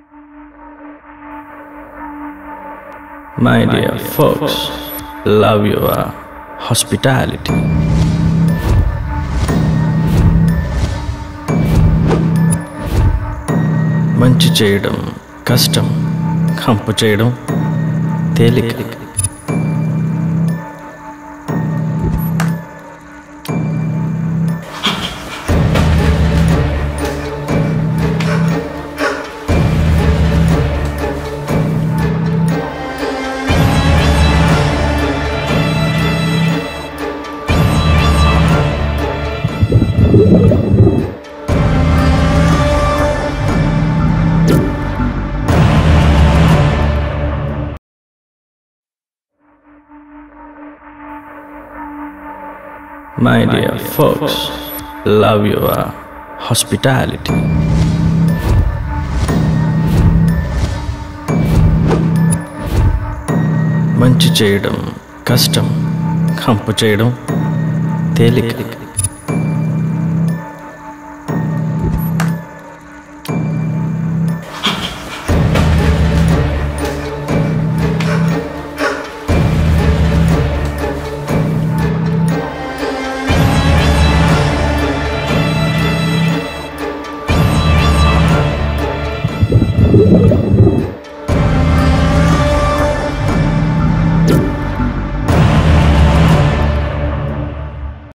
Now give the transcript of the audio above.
My dear folks, love your hospitality. మంచి చేయడం కష్టం, కంపు చేయడం తేలిక. My dear folks, love your hospitality. మంచి చేయడం కష్టం, కంపు చేయడం తేలిక.